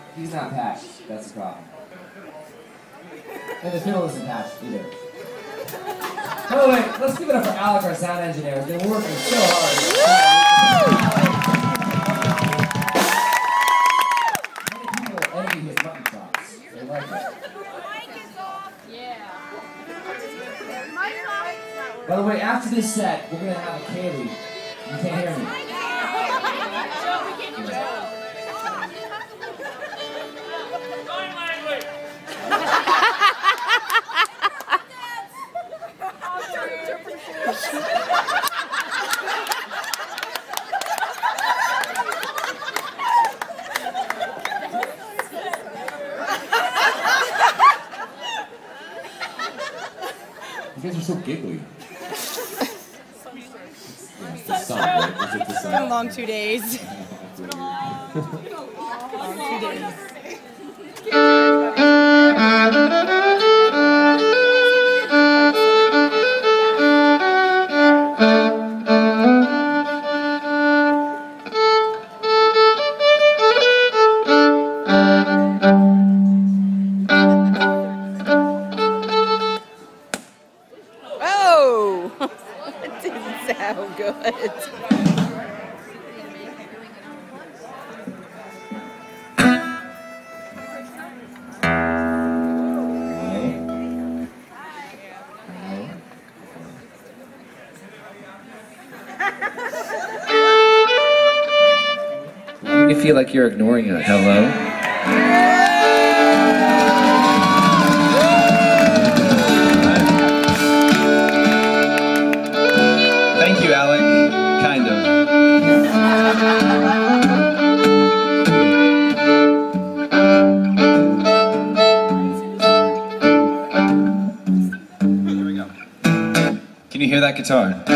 He's not patched. That's the problem. And the fiddle isn't patched either. By the way, let's give it up for Alec, our sound engineer. He's been working so hard. Many people envy his mutton chops. They like it. The mic is off. Yeah. By the way, after this set, we're going to have a Kaylee. You can't hear me. Sign language! You guys are so giggly. It's the sun, right? Is it the sun? It's been a long 2 days. Long 2 days. Oh! It didn't sound good. You feel like you're ignoring a hello. Thank you, Alec. Kind of. Here we go. Can you hear that guitar?